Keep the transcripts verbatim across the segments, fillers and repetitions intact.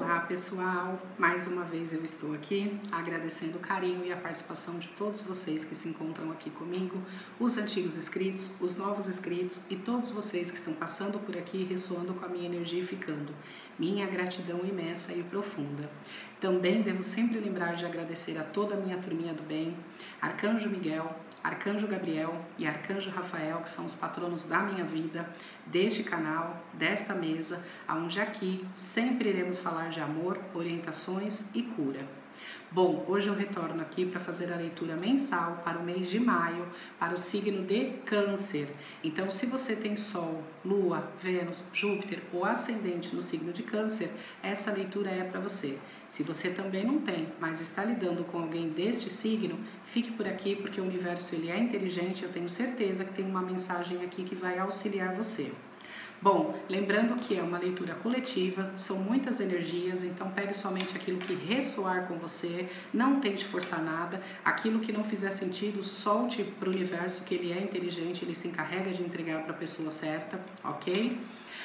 Olá pessoal, mais uma vez eu estou aqui agradecendo o carinho e a participação de todos vocês que se encontram aqui comigo, os antigos inscritos, os novos inscritos e todos vocês que estão passando por aqui ressoando com a minha energia e ficando. Minha gratidão imensa e profunda. Também devo sempre lembrar de agradecer a toda a minha turminha do bem, Arcanjo Miguel, Arcanjo Gabriel e Arcanjo Rafael, que são os patronos da minha vida, deste canal, desta mesa, onde aqui sempre iremos falar de amor, orientações e cura. Bom, hoje eu retorno aqui para fazer a leitura mensal para o mês de maio, para o signo de Câncer. Então, se você tem Sol, Lua, Vênus, Júpiter ou Ascendente no signo de Câncer, essa leitura é para você. Se você também não tem, mas está lidando com alguém deste signo, fique por aqui porque o universo ele é inteligente, eu tenho certeza que tem uma mensagem aqui que vai auxiliar você. Bom, lembrando que é uma leitura coletiva, são muitas energias, então pegue somente aquilo que ressoar com você, não tente forçar nada, aquilo que não fizer sentido, solte para o universo que ele é inteligente, ele se encarrega de entregar para a pessoa certa, ok?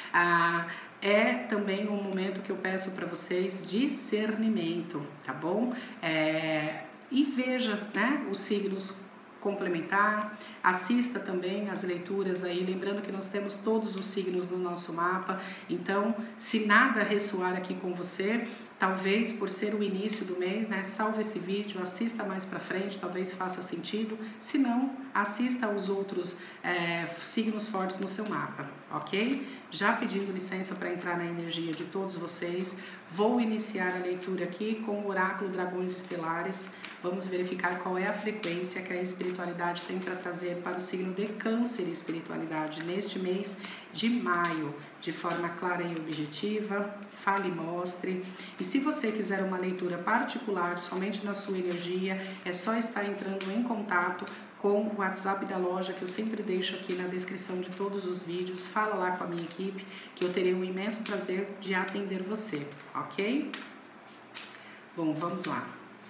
Ah, é também um momento que eu peço para vocês discernimento, tá bom? É, e veja, né, os signos complementar, assista também as leituras aí, lembrando que nós temos todos os signos no nosso mapa, então se nada ressoar aqui com você, talvez por ser o início do mês, né, salve esse vídeo, assista mais pra frente, talvez faça sentido, se não, assista aos outros é, signos fortes no seu mapa, ok? Já pedindo licença para entrar na energia de todos vocês, vou iniciar a leitura aqui com o oráculo Dragões Estelares. Vamos verificar qual é a frequência que a espiritualidade tem para trazer para o signo de Câncer e espiritualidade neste mês de maio, de forma clara e objetiva. Fale e mostre. E se você quiser uma leitura particular somente na sua energia, é só estar entrando em contato com o WhatsApp da loja, que eu sempre deixo aqui na descrição de todos os vídeos. Fala lá com a minha equipe, que eu terei um imenso prazer de atender você, ok? Bom, vamos lá.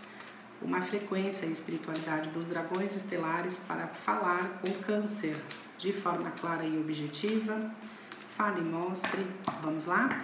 Uma frequência e espiritualidade dos dragões estelares para falar com Câncer de forma clara e objetiva. Fale e mostre. Vamos lá?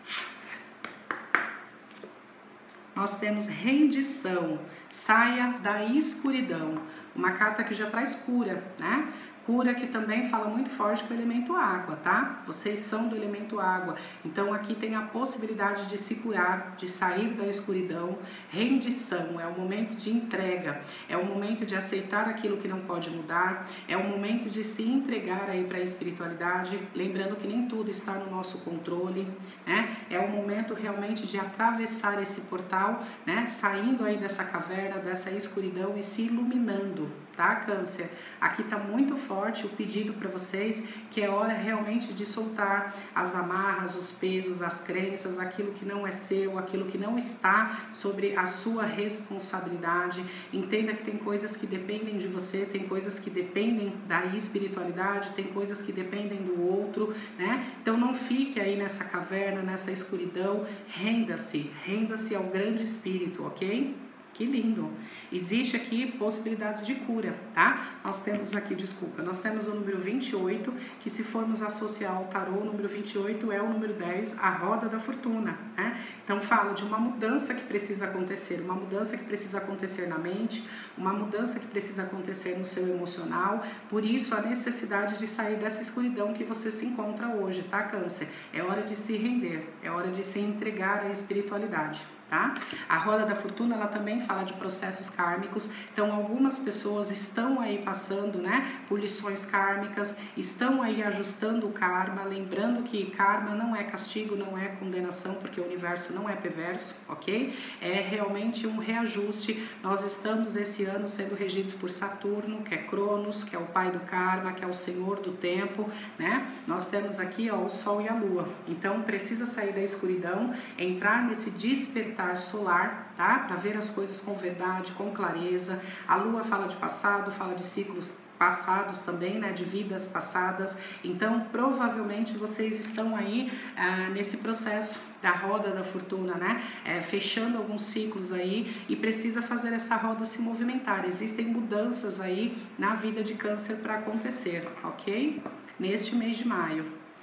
Nós temos rendição, saia da escuridão, uma carta que já traz cura, né? Cura que também fala muito forte com o elemento água, tá? Vocês são do elemento água, então aqui tem a possibilidade de se curar, de sair da escuridão. Rendição é o momento de entrega, é o momento de aceitar aquilo que não pode mudar, é o momento de se entregar aí para a espiritualidade, lembrando que nem tudo está no nosso controle, né? É o momento realmente de atravessar esse portal, né? Saindo aí dessa caverna, dessa escuridão e se iluminando, tá, Câncer? Aqui tá muito forte o pedido para vocês, que é hora realmente de soltar as amarras, os pesos, as crenças, aquilo que não é seu, aquilo que não está sobre a sua responsabilidade. Entenda que tem coisas que dependem de você, tem coisas que dependem da espiritualidade, tem coisas que dependem do outro, né? Então não fique aí nessa caverna, nessa escuridão, renda-se, renda-se ao grande espírito, ok? Que lindo! Existe aqui possibilidades de cura, tá? Nós temos aqui, desculpa, nós temos o número vinte e oito, que se formos associar ao tarô, o número vinte e oito é o número dez, a roda da fortuna, né? Então fala de uma mudança que precisa acontecer, uma mudança que precisa acontecer na mente, uma mudança que precisa acontecer no seu emocional, por isso a necessidade de sair dessa escuridão que você se encontra hoje, tá, Câncer? É hora de se render, é hora de se entregar à espiritualidade. Tá? A roda da fortuna ela também fala de processos kármicos, então algumas pessoas estão aí passando, né, por lições kármicas, estão aí ajustando o karma, lembrando que karma não é castigo, não é condenação, porque o universo não é perverso, ok? É realmente um reajuste. Nós estamos esse ano sendo regidos por Saturno, que é Cronos, que é o pai do karma, que é o senhor do tempo, né? Nós temos aqui, ó, o Sol e a Lua, então precisa sair da escuridão, entrar nesse despertar solar, tá? Para ver as coisas com verdade, com clareza. A lua fala de passado, fala de ciclos passados também, né? De vidas passadas. Então, provavelmente vocês estão aí ah, nesse processo da roda da fortuna, né? É, fechando alguns ciclos aí e precisa fazer essa roda se movimentar. Existem mudanças aí na vida de Câncer para acontecer, ok? Neste mês de maio.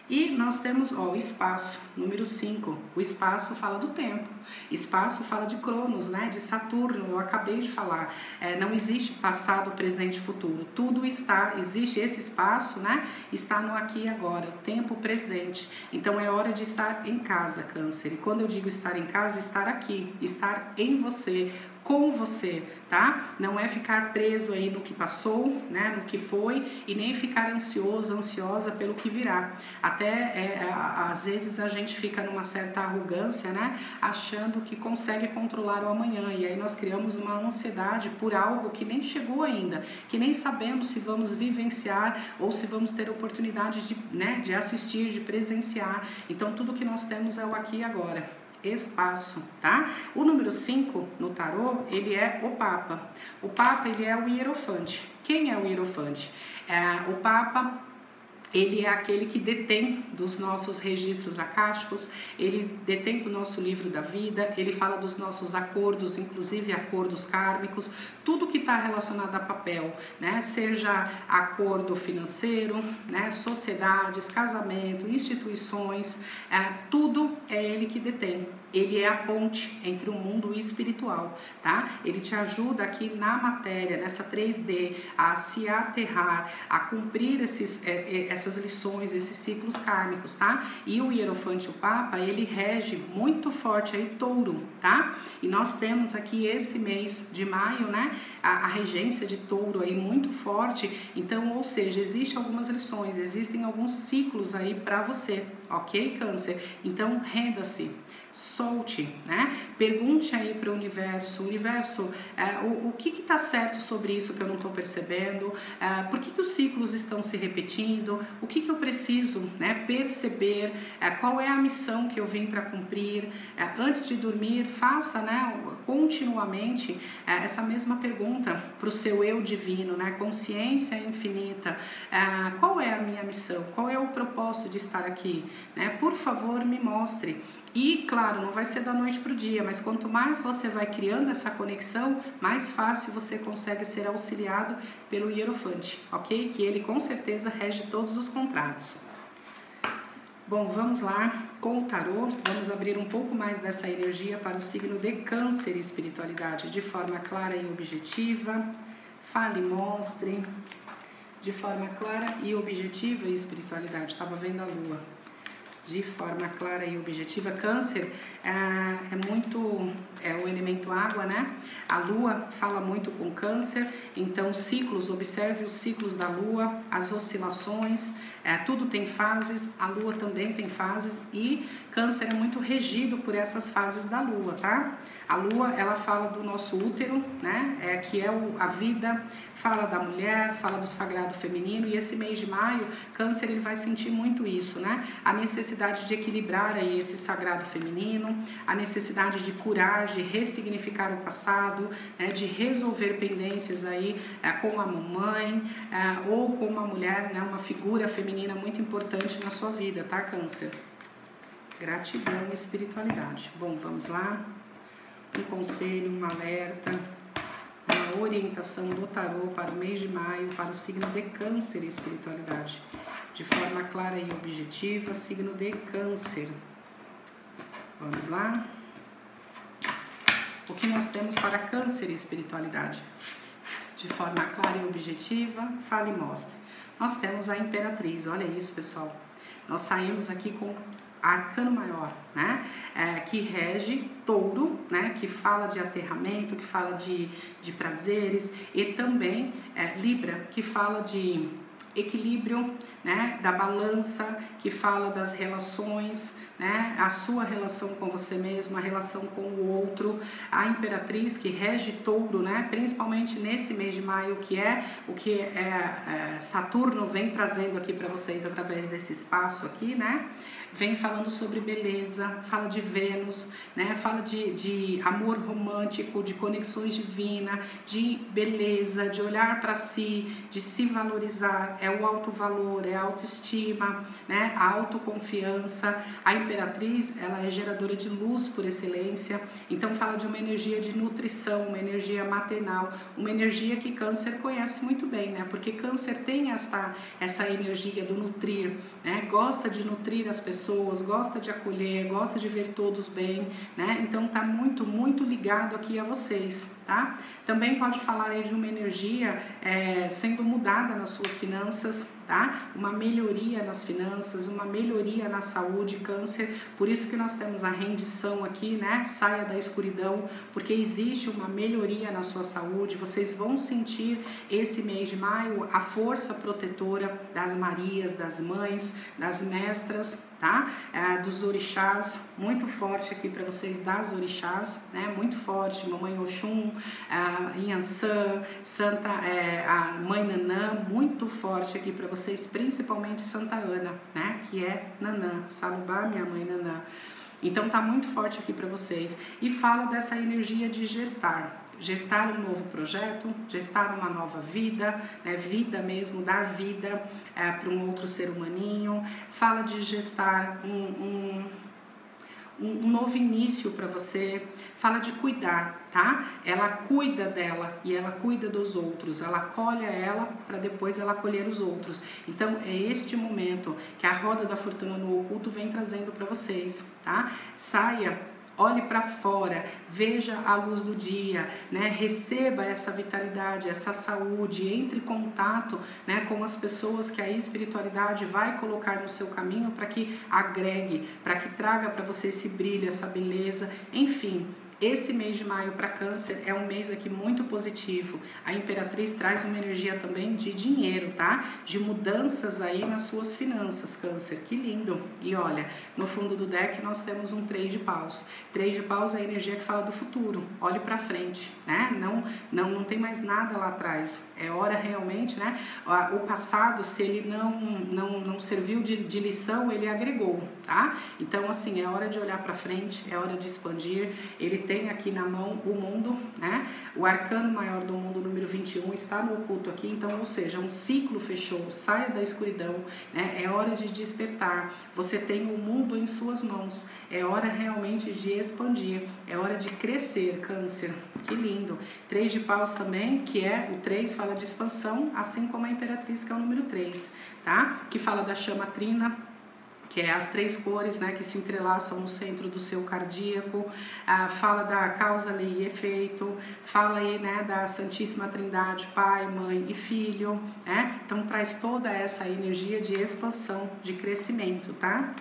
E nós temos ó, o espaço, número cinco. O espaço fala do tempo. Espaço fala de Cronos, né? De Saturno. Eu acabei de falar. É, não existe passado, presente e futuro. Tudo está, existe esse espaço, né? Está no aqui e agora, o tempo presente. Então é hora de estar em casa, Câncer. E quando eu digo estar em casa, estar aqui, estar em você, com você, tá? Não é ficar preso aí no que passou, né? No que foi, e nem ficar ansioso, ansiosa pelo que virá. Até é, às vezes a gente fica numa certa arrogância, né? Achando que consegue controlar o amanhã, e aí nós criamos uma ansiedade por algo que nem chegou ainda, que nem sabemos se vamos vivenciar ou se vamos ter oportunidade de, né, de assistir, de presenciar. Então tudo que nós temos é o aqui e agora. Espaço, tá? O número cinco no tarô, ele é o Papa. O Papa, ele é o Hierofante. Quem é o Hierofante? É, o Papa, ele é aquele que detém dos nossos registros acásticos, ele detém do nosso livro da vida, ele fala dos nossos acordos, inclusive acordos kármicos, tudo que está relacionado a papel, né? Seja acordo financeiro, né? Sociedades, casamento, instituições, é, tudo é ele que detém. Ele é a ponte entre o mundo espiritual, tá? Ele te ajuda aqui na matéria, nessa três D, a se aterrar, a cumprir esses, é, essas lições, esses ciclos kármicos, tá? E o Hierofante, o Papa, ele rege muito forte aí Touro, tá? E nós temos aqui esse mês de maio, né? A, a regência de Touro aí muito forte. Então, ou seja, existem algumas lições, existem alguns ciclos aí para você, ok, Câncer? Então, renda-se. Solte, né? Pergunte aí para o universo, universo, é, o, o que está certo sobre isso que eu não estou percebendo, é, por que, que os ciclos estão se repetindo, o que, que eu preciso, né, perceber, é, qual é a missão que eu vim para cumprir. É, antes de dormir, faça, né, continuamente é, essa mesma pergunta para o seu eu divino, né, consciência infinita, é, qual é a minha missão, qual é o propósito de estar aqui, né? Por favor, me mostre. E, claro, não vai ser da noite para o dia, mas quanto mais você vai criando essa conexão, mais fácil você consegue ser auxiliado pelo Hierofante, ok? Que ele, com certeza, rege todos os contratos. Bom, vamos lá com o tarô. Vamos abrir um pouco mais dessa energia para o signo de Câncer e espiritualidade, de forma clara e objetiva. Fale, mostre. De forma clara e objetiva e espiritualidade. Estava vendo a Lua. De forma clara e objetiva. Câncer é, é muito, é o elemento água, né? A Lua fala muito com Câncer, então ciclos, observe os ciclos da Lua, as oscilações, é, tudo tem fases, a Lua também tem fases e Câncer é muito regido por essas fases da Lua, tá? A Lua, ela fala do nosso útero, né? É, que é o, a vida, fala da mulher, fala do sagrado feminino, e esse mês de maio, Câncer, ele vai sentir muito isso, né? A necessidade de equilibrar aí esse sagrado feminino, a necessidade de curar, de ressignificar o passado, né? De resolver pendências aí é, com a mamãe é, ou com uma mulher, né? Uma figura feminina muito importante na sua vida, tá, Câncer? Gratidão e espiritualidade. Bom, vamos lá. Um conselho, um alerta, uma orientação do tarô para o mês de maio, para o signo de Câncer e espiritualidade. De forma clara e objetiva, signo de Câncer. Vamos lá? O que nós temos para Câncer e espiritualidade? De forma clara e objetiva, fale e mostre. Nós temos a Imperatriz, olha isso, pessoal. Nós saímos aqui com Arcano Maior, né? É, que rege Touro, né? Que fala de aterramento, que fala de, de prazeres, e também é, Libra, que fala de equilíbrio, né? Da balança, que fala das relações, né? A sua relação com você mesmo, a relação com o outro. A Imperatriz, que rege Touro, né? Principalmente nesse mês de maio, que é o que é, é, Saturno vem trazendo aqui para vocês através desse espaço aqui, né? Vem falando sobre beleza, fala de Vênus, né? Fala de, de amor romântico, de conexões divinas, de beleza, de olhar para si, de se valorizar, é o alto valor, é autoestima, né? A autoconfiança. A Imperatriz, ela é geradora de luz por excelência, então fala de uma energia de nutrição, uma energia maternal, uma energia que Câncer conhece muito bem, né? Porque Câncer tem essa, essa energia do nutrir, né? Gosta de nutrir as pessoas, gosta de acolher, gosta de ver todos bem, né? Então tá muito, muito ligado aqui a vocês, tá? Também pode falar aí de uma energia é, sendo mudada nas suas finanças, tá? Uma melhoria nas finanças, uma melhoria na saúde, Câncer. Por isso que nós temos a rendição aqui, né? Saia da escuridão, porque existe uma melhoria na sua saúde. Vocês vão sentir esse mês de maio a força protetora das Marias, das mães, das mestras, tá? É, dos orixás, muito forte aqui para vocês, das orixás, né? Muito forte, Mamãe Oxum, a Inhansã, Santa, é, a Mãe Nanã, muito forte aqui para vocês, principalmente Santa Ana, né? Que é Nanã, Salubá, minha mãe Nanã. Então tá muito forte aqui para vocês. E fala dessa energia de gestar. Gestar um novo projeto, gestar uma nova vida, né, vida mesmo, dar vida é, para um outro ser humaninho. Fala de gestar um, um, um novo início para você. Fala de cuidar, tá? Ela cuida dela e ela cuida dos outros. Ela colhe ela para depois ela colher os outros. Então é este momento que a roda da fortuna no oculto vem trazendo para vocês, tá? Saia. Olhe para fora, veja a luz do dia, né? Receba essa vitalidade, essa saúde, entre em contato, né, com as pessoas que a espiritualidade vai colocar no seu caminho para que agregue, para que traga para você esse brilho, essa beleza, enfim. Esse mês de maio para Câncer é um mês aqui muito positivo. A Imperatriz traz uma energia também de dinheiro, tá? De mudanças aí nas suas finanças, Câncer. Que lindo! E olha, no fundo do deck nós temos um três de paus. Três de paus é a energia que fala do futuro. Olhe para frente, né? Não, não, não tem mais nada lá atrás. É hora realmente, né? O passado, se ele não, não, não serviu de, de lição, ele agregou, tá? Então, assim, é hora de olhar para frente, é hora de expandir. Ele tem aqui na mão o mundo, né? O arcano maior do mundo, número vinte e um, está no oculto aqui, então, ou seja, um ciclo fechou, saia da escuridão, né? É hora de despertar, você tem o mundo em suas mãos, é hora realmente de expandir, é hora de crescer, Câncer, que lindo. Três de paus também, que é, o três fala de expansão, assim como a Imperatriz, que é o número três, tá? Que fala da chama trina, que é as três cores, né, que se entrelaçam no centro do seu cardíaco, ah, fala da causa, lei e efeito, fala aí, né, da Santíssima Trindade, Pai, Mãe e Filho, né? Então traz toda essa energia de expansão, de crescimento, tá?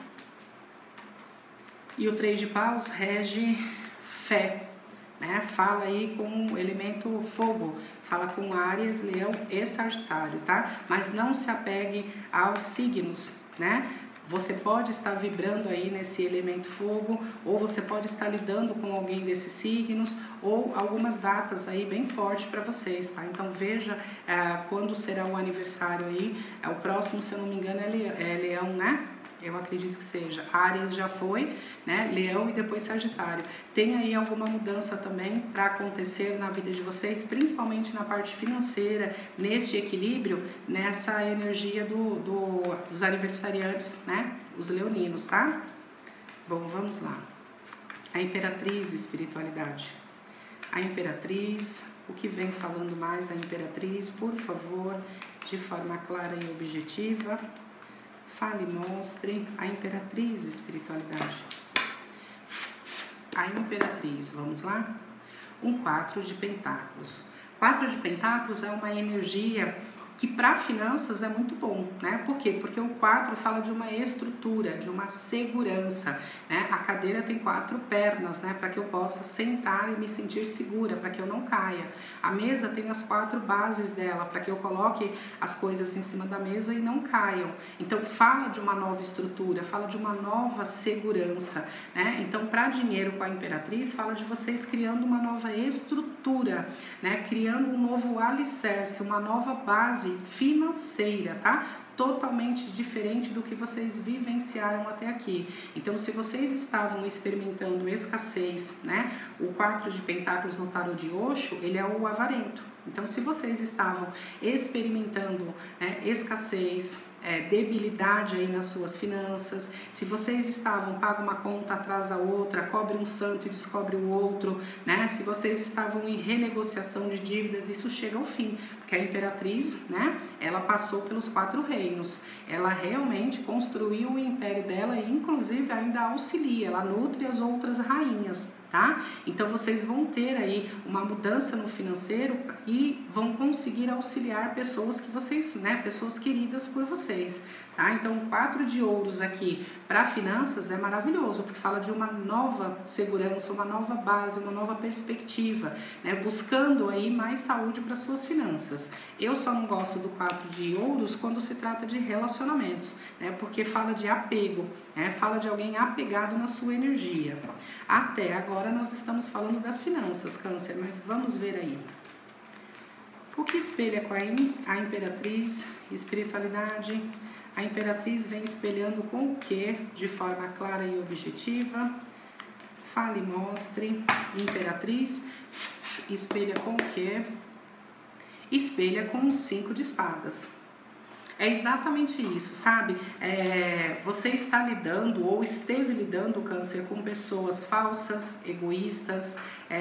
E o três de paus rege fé, né? Fala aí com o elemento fogo, fala com Áries, Leão e Sagitário, tá? Mas não se apegue aos signos, né? Você pode estar vibrando aí nesse elemento fogo, ou você pode estar lidando com alguém desses signos, ou algumas datas aí bem fortes para vocês, tá? Então veja é, quando será o aniversário aí, é, o próximo, se eu não me engano, é Leão, é Leão, né? Eu acredito que seja. Áries já foi, né? Leão e depois Sagitário. Tem aí alguma mudança também para acontecer na vida de vocês, principalmente na parte financeira, neste equilíbrio, nessa energia do, do, dos aniversariantes, né? Os leoninos, tá? Bom, vamos lá. A Imperatriz, espiritualidade. A Imperatriz, o que vem falando mais a Imperatriz, por favor, de forma clara e objetiva. Fale e mostre a Imperatriz, espiritualidade. A Imperatriz, vamos lá? Um quatro de pentáculos. Quatro de pentáculos é uma energia que para finanças é muito bom, né? Por quê? Porque o quatro fala de uma estrutura, de uma segurança, né? A cadeira tem quatro pernas, né? Para que eu possa sentar e me sentir segura, para que eu não caia. A mesa tem as quatro bases dela, para que eu coloque as coisas em cima da mesa e não caiam. Então fala de uma nova estrutura, fala de uma nova segurança, né? Então para dinheiro com a Imperatriz, fala de vocês criando uma nova estrutura, né? Criando um novo alicerce, uma nova base financeira, tá? Totalmente diferente do que vocês vivenciaram até aqui. Então, se vocês estavam experimentando escassez, né? O quatro de pentáculos no tarô de Osho, ele é o avarento. Então, se vocês estavam experimentando, né, escassez, é, debilidade aí nas suas finanças, se vocês estavam, paga uma conta, atrasa outra, cobre um santo e descobre o outro, né? Se vocês estavam em renegociação de dívidas, isso chega ao fim, porque a Imperatriz, né, ela passou pelos quatro reinos, ela realmente construiu o império dela e inclusive ainda auxilia, ela nutre as outras rainhas, tá? Então vocês vão ter aí uma mudança no financeiro e vão conseguir auxiliar pessoas que vocês, né, pessoas queridas por vocês, tá? Então quatro de ouros aqui para finanças é maravilhoso, porque fala de uma nova segurança, uma nova base, uma nova perspectiva, né, buscando aí mais saúde para suas finanças. Eu só não gosto do quatro de ouros quando se trata de relacionamentos, né, porque fala de apego, né, fala de alguém apegado na sua energia. Até agora nós estamos falando das finanças, Câncer, mas vamos ver aí. O que espelha com a Imperatriz? Espiritualidade. A Imperatriz vem espelhando com o que de forma clara e objetiva? Fale e mostre. Imperatriz espelha com o que? Espelha com os cinco de espadas. É exatamente isso, sabe? É, você está lidando ou esteve lidando, Câncer, com pessoas falsas, egoístas,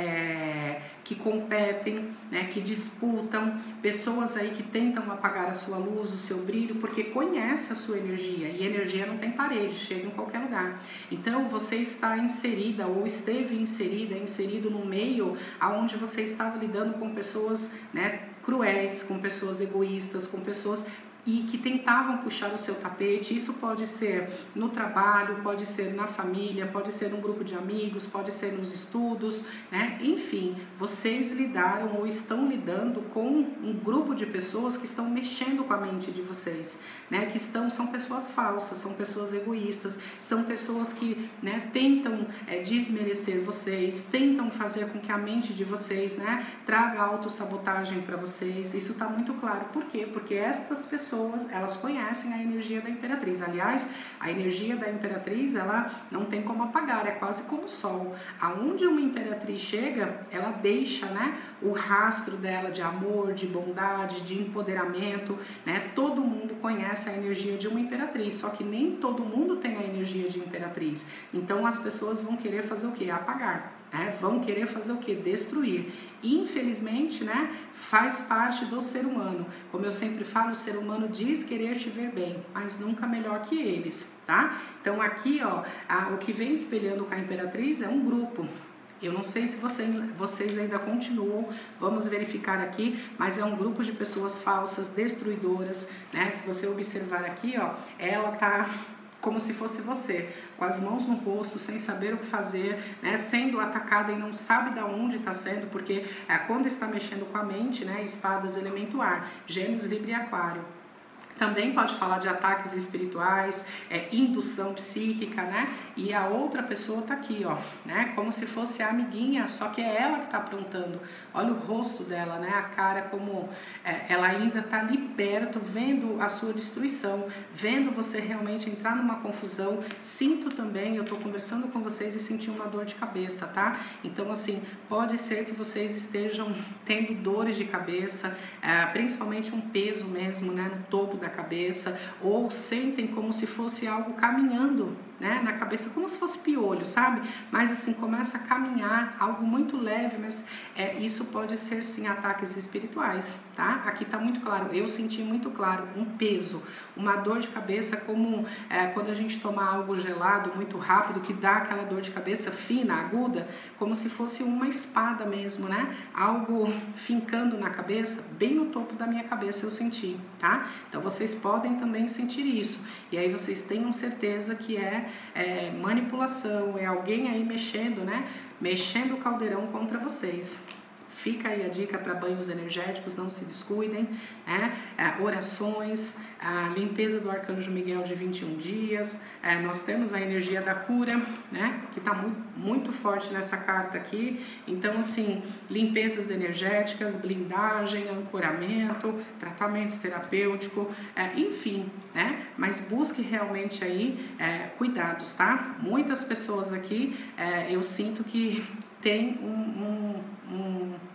é, que competem, né, que disputam, pessoas aí que tentam apagar a sua luz, o seu brilho, porque conhece a sua energia, e energia não tem parede, chega em qualquer lugar. Então você está inserida ou esteve inserida, inserido no meio onde você estava lidando com pessoas, né, cruéis, com pessoas egoístas, com pessoas e que tentavam puxar o seu tapete. Isso pode ser no trabalho, pode ser na família, pode ser num grupo de amigos, pode ser nos estudos, né? Enfim, vocês lidaram ou estão lidando com um grupo de pessoas que estão mexendo com a mente de vocês, né? Que estão, são pessoas falsas, são pessoas egoístas, são pessoas que, né, tentam é, desmerecer vocês, tentam fazer com que a mente de vocês, né, traga autossabotagem para vocês. Isso está muito claro. Por quê? Porque estas pessoas Pessoas, elas conhecem a energia da Imperatriz. Aliás, a energia da Imperatriz, ela não tem como apagar, é quase como o sol. Aonde uma Imperatriz chega, ela deixa, né, o rastro dela de amor, de bondade, de empoderamento, né? Todo mundo conhece a energia de uma Imperatriz, só que nem todo mundo tem a energia de Imperatriz. Então as pessoas vão querer fazer o quê? Apagar. É, vão querer fazer o que? Destruir. Infelizmente, né, faz parte do ser humano. Como eu sempre falo, o ser humano diz querer te ver bem, mas nunca melhor que eles, tá? Então aqui, ó, a, o que vem espelhando com a Imperatriz é um grupo. Eu não sei se você, vocês ainda continuam, vamos verificar aqui, mas é um grupo de pessoas falsas, destruidoras, né? Se você observar aqui, ó, ela tá como se fosse você, com as mãos no rosto, sem saber o que fazer, né, sendo atacada e não sabe de onde está sendo, porque é, quando está mexendo com a mente, né, espadas, elemento ar, Gêmeos, Libra e Aquário. Também pode falar de ataques espirituais, é, indução psíquica, né? E a outra pessoa tá aqui, ó, né? Como se fosse a amiguinha, só que é ela que tá aprontando. Olha o rosto dela, né? A cara como é, ela ainda tá ali perto, vendo a sua destruição, vendo você realmente entrar numa confusão. Sinto também, eu tô conversando com vocês e senti uma dor de cabeça, tá? Então, assim, pode ser que vocês estejam tendo dores de cabeça, é, principalmente um peso mesmo, né? No topo da cabeça, ou sentem como se fosse algo caminhando, né, na cabeça, como se fosse piolho, sabe? Mas assim, começa a caminhar, algo muito leve, mas é, isso pode ser sim ataques espirituais, tá? Aqui tá muito claro, eu senti muito claro um peso, uma dor de cabeça, como é, quando a gente toma algo gelado muito rápido, que dá aquela dor de cabeça fina, aguda, como se fosse uma espada mesmo, né? Algo fincando na cabeça, bem no topo da minha cabeça eu senti, tá? Então vocês podem também sentir isso, e aí vocês tenham certeza que é É, manipulação, é alguém aí mexendo, né? Mexendo o caldeirão contra vocês. Fica aí a dica para banhos energéticos, não se descuidem, né? É, orações, a limpeza do Arcanjo Miguel de vinte e um dias, é, nós temos a energia da cura, né? Que está muito, muito forte nessa carta aqui. Então, assim, limpezas energéticas, blindagem, ancoramento, tratamentos terapêuticos, é, enfim, né? Mas busque realmente aí é, cuidados, tá? Muitas pessoas aqui, é, eu sinto que tem um, um, um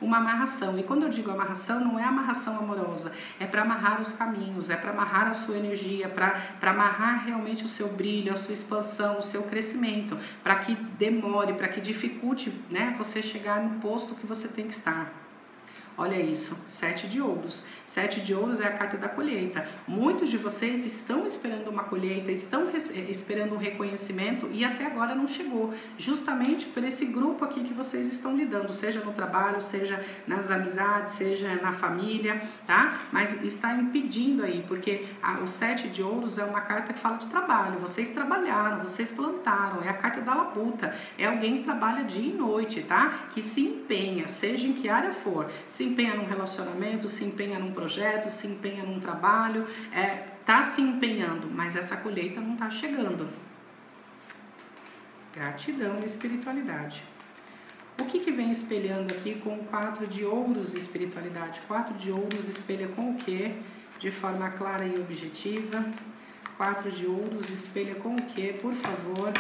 uma amarração. E quando eu digo amarração, não é amarração amorosa, é para amarrar os caminhos, é para amarrar a sua energia, para amarrar realmente o seu brilho, a sua expansão, o seu crescimento, para que demore, para que dificulte, né, você chegar no posto que você tem que estar. Olha isso, sete de ouros. Sete de ouros é a carta da colheita. Muitos de vocês estão esperando uma colheita, estão esperando um reconhecimento e até agora não chegou. Justamente por esse grupo aqui que vocês estão lidando, seja no trabalho, seja nas amizades, seja na família, tá? Mas está impedindo aí, porque a, o sete de ouros é uma carta que fala de trabalho. Vocês trabalharam, vocês plantaram, é a carta da labuta. É alguém que trabalha dia e noite, tá? Que se empenha, seja em que área for. Se empenha num relacionamento, se empenha num projeto, se empenha num trabalho, é, tá se empenhando, mas essa colheita não tá chegando. Gratidão e espiritualidade. O que que vem espelhando aqui com o quatro de ouros e espiritualidade? Quatro de ouros espelha com o quê? De forma clara e objetiva. Quatro de ouros espelha com o quê? Por favor.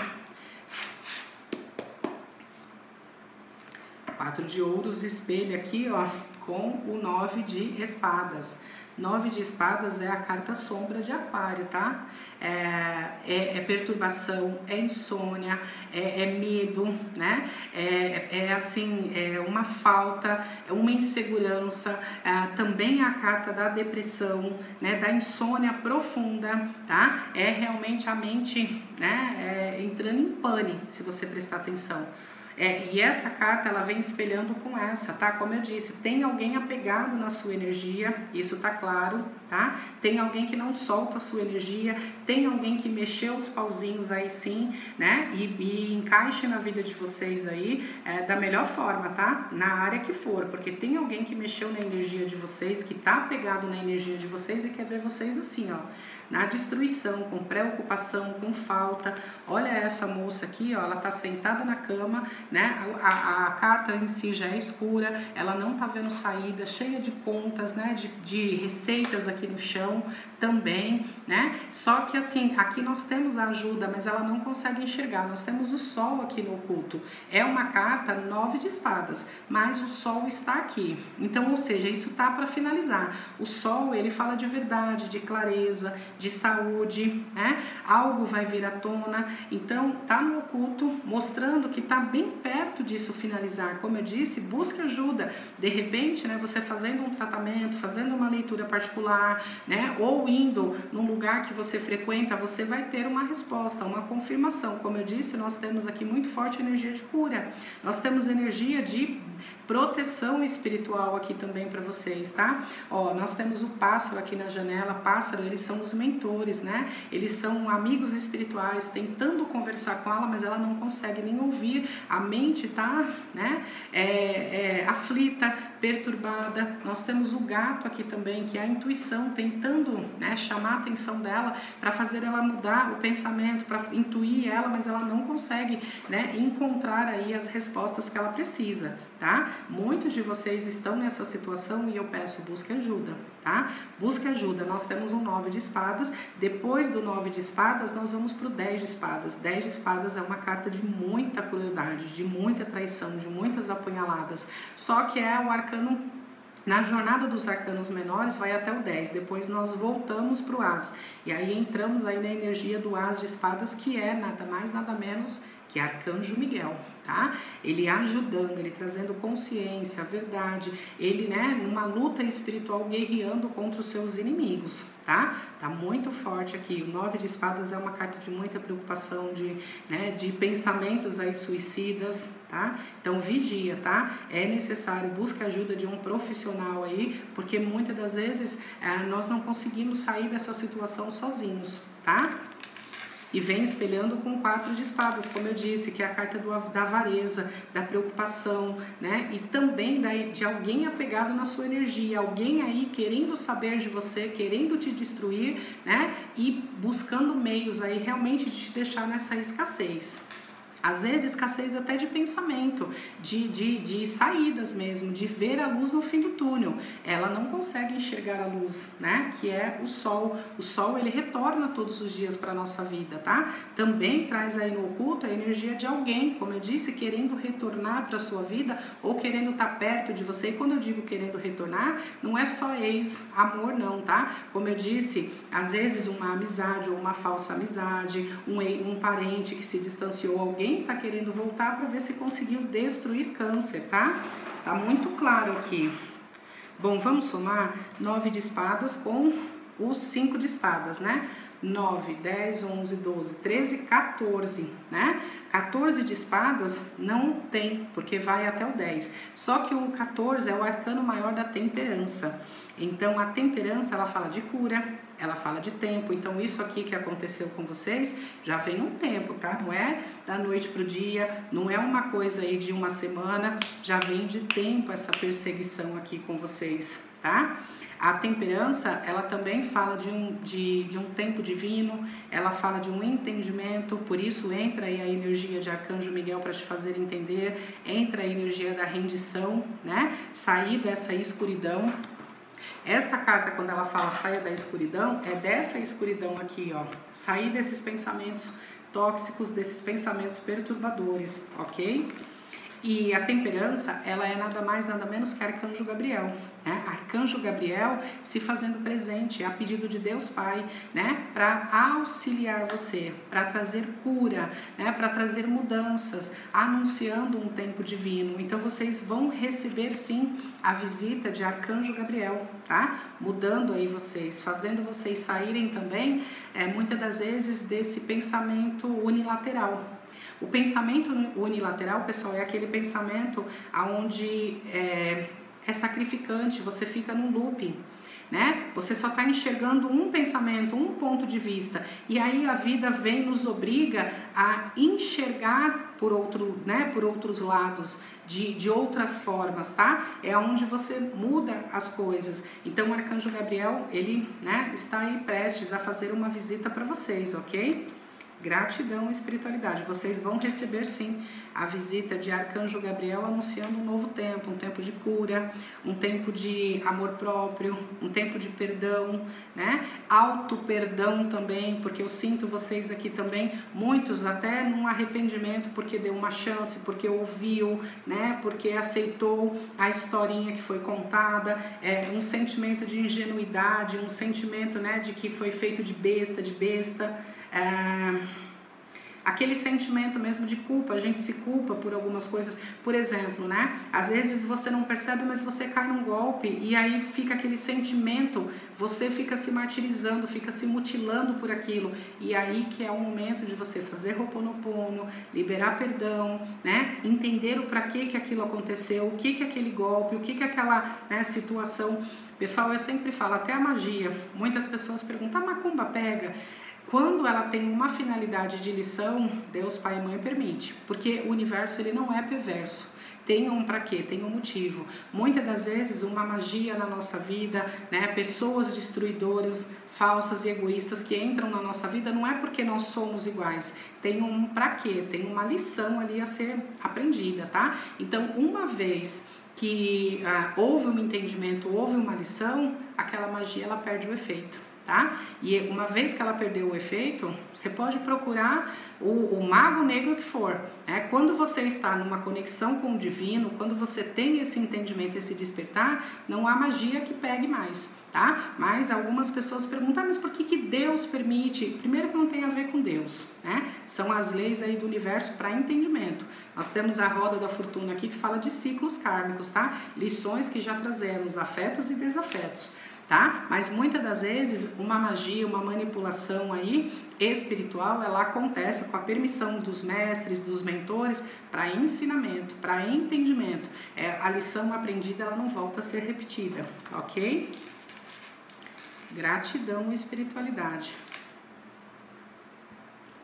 Quatro de ouros espelha aqui, ó, com o nove de espadas. Nove de espadas é a carta sombra de aquário, tá? É, é, é perturbação, é insônia, é, é medo, né? É, é assim, é uma falta, é uma insegurança, é, também é a carta da depressão, né? Da insônia profunda, tá? É realmente a mente, né? É, entrando em pane, se você prestar atenção. É, e essa carta ela vem espelhando com essa, tá? Como eu disse, tem alguém apegado na sua energia, isso tá claro, tá? Tem alguém que não solta a sua energia, tem alguém que mexeu os pauzinhos aí sim, né? E, e encaixe na vida de vocês aí é, da melhor forma, tá? Na área que for, porque tem alguém que mexeu na energia de vocês, que tá apegado na energia de vocês e quer ver vocês assim, ó, na destruição, com preocupação, com falta. Olha essa moça aqui, ó, ela tá sentada na cama, né? A, a, a carta em si já é escura, ela não tá vendo saída, cheia de contas, né? De, de receitas aqui no chão também, né? Só que assim, aqui nós temos a ajuda, mas ela não consegue enxergar. Nós temos o sol aqui no oculto. É uma carta nove de espadas, mas o sol está aqui. Então, ou seja, isso tá para finalizar. O sol, ele fala de verdade, de clareza, de saúde, né? Algo vai vir à tona. Então, tá no oculto, mostrando que tá bem perto disso finalizar. Como eu disse, busque ajuda. De repente, né, você fazendo um tratamento, fazendo uma leitura particular, né, ou indo num lugar que você frequenta, você vai ter uma resposta, uma confirmação. Como eu disse, nós temos aqui muito forte energia de cura. Nós temos energia de proteção espiritual aqui também para vocês, tá? Ó, nós temos o pássaro aqui na janela. Pássaro, eles são os mentores, né? Eles são amigos espirituais, tentando conversar com ela, mas ela não consegue nem ouvir. A mente tá, né? É, é, aflita, perturbada. Nós temos o gato aqui também, que é a intuição, tentando, né, chamar a atenção dela para fazer ela mudar o pensamento, para intuir ela, mas ela não consegue, né, encontrar aí as respostas que ela precisa, tá? Muitos de vocês estão nessa situação e eu peço, busque ajuda, tá? Busque ajuda. Nós temos um nove de espadas. Depois do nove de espadas, nós vamos para o dez de espadas. dez de espadas é uma carta de muita crueldade, de muita traição, de muitas apunhaladas. Só que é o arcano, na jornada dos arcanos menores, vai até o dez. Depois nós voltamos para o as. E aí entramos aí na energia do as de espadas, que é nada mais, nada menos que Arcanjo Miguel, tá? Ele ajudando, ele trazendo consciência, a verdade, ele, né, numa luta espiritual guerreando contra os seus inimigos, tá? Tá muito forte aqui. O nove de espadas é uma carta de muita preocupação, de, né, de pensamentos aí suicidas, tá? Então vigia, tá? É necessário, busque a ajuda de um profissional aí, porque muitas das vezes é, nós não conseguimos sair dessa situação sozinhos, tá? E vem espelhando com quatro de espadas, como eu disse, que é a carta do, da avareza, da preocupação, né? E também da, de alguém apegado na sua energia, alguém aí querendo saber de você, querendo te destruir, né? E buscando meios aí realmente de te deixar nessa escassez. Às vezes escassez até de pensamento, de, de, de saídas mesmo, de ver a luz no fim do túnel. Ela não consegue enxergar a luz, né? Que é o sol. O sol, ele retorna todos os dias para a nossa vida, tá? Também traz aí no oculto a energia de alguém, como eu disse, querendo retornar para a sua vida ou querendo estar perto de você. E quando eu digo querendo retornar, não é só ex-amor não, tá? Como eu disse, às vezes uma amizade ou uma falsa amizade, um, um parente que se distanciou, alguém tá querendo voltar para ver se conseguiu destruir câncer, tá? Tá muito claro aqui. Bom, vamos somar nove de espadas com os cinco de espadas, né? nove, dez, onze, doze, treze, quatorze, né? quatorze de espadas não tem, porque vai até o dez. Só que o quatorze é o arcano maior da temperança. Então, a temperança, ela fala de cura, ela fala de tempo. Então, isso aqui que aconteceu com vocês, já vem um tempo, tá? Não é da noite pro dia, não é uma coisa aí de uma semana, já vem de tempo essa perseguição aqui com vocês, tá? A temperança, ela também fala de um, de, de um tempo divino, ela fala de um entendimento, por isso entra aí a energia de Arcanjo Miguel para te fazer entender, entra a energia da rendição, né? Sair dessa escuridão. Esta carta, quando ela fala saia da escuridão, é dessa escuridão aqui, ó. Sair desses pensamentos tóxicos, desses pensamentos perturbadores, ok? E a temperança, ela é nada mais, nada menos que Arcanjo Gabriel, né? Arcanjo Gabriel se fazendo presente a pedido de Deus Pai, né? Para auxiliar você, para trazer cura, né? Para trazer mudanças, anunciando um tempo divino. Então vocês vão receber sim a visita de Arcanjo Gabriel, tá? Mudando aí vocês, fazendo vocês saírem também, é, muitas das vezes, desse pensamento unilateral. O pensamento unilateral, pessoal, é aquele pensamento onde é, é sacrificante, você fica num looping, né? Você só está enxergando um pensamento, um ponto de vista, e aí a vida vem e nos obriga a enxergar por, outro, né, por outros lados, de, de outras formas, tá? É onde você muda as coisas. Então, o Arcanjo Gabriel, ele, né, está aí prestes a fazer uma visita para vocês, ok? Gratidão e espiritualidade. Vocês vão receber sim a visita de Arcanjo Gabriel anunciando um novo tempo, um tempo de cura, um tempo de amor próprio, um tempo de perdão, né? Auto perdão também, porque eu sinto vocês aqui também, muitos até num arrependimento porque deu uma chance, porque ouviu, né? Porque aceitou a historinha que foi contada, é um sentimento de ingenuidade, um sentimento, né, de que foi feito de besta, de besta. É, aquele sentimento mesmo de culpa, a gente se culpa por algumas coisas, por exemplo, né? Às vezes você não percebe, mas você cai num golpe e aí fica aquele sentimento, você fica se martirizando, fica se mutilando por aquilo, e aí que é o momento de você fazer Ho'oponopono, liberar perdão, né? Entender o para que que aquilo aconteceu, o que que aquele golpe, o que que aquela, né, situação. Pessoal, eu sempre falo, até a magia, muitas pessoas perguntam, a macumba pega? Quando ela tem uma finalidade de lição, Deus Pai e Mãe permite, porque o universo ele não é perverso. Tem um para quê? Tem um motivo. Muitas das vezes uma magia na nossa vida, né, pessoas destruidoras, falsas e egoístas que entram na nossa vida, não é porque nós somos iguais. Tem um para quê? Tem uma lição ali a ser aprendida, tá? Então, uma vez que ah, houve um entendimento, houve uma lição, aquela magia ela perde o efeito. Tá? E uma vez que ela perdeu o efeito, você pode procurar o, o mago negro que for, né? Quando você está numa conexão com o divino, quando você tem esse entendimento, esse despertar, não há magia que pegue mais, tá? Mas algumas pessoas perguntam, ah, mas por que que Deus permite? Primeiro que não tem a ver com Deus, né? São as leis aí do universo para entendimento. Nós temos a roda da fortuna aqui que fala de ciclos kármicos, tá? Lições que já trazemos, afetos e desafetos. Tá? Mas muitas das vezes uma magia, uma manipulação aí espiritual, ela acontece com a permissão dos mestres, dos mentores, para ensinamento, para entendimento. É, a lição aprendida ela não volta a ser repetida, ok? Gratidão e espiritualidade.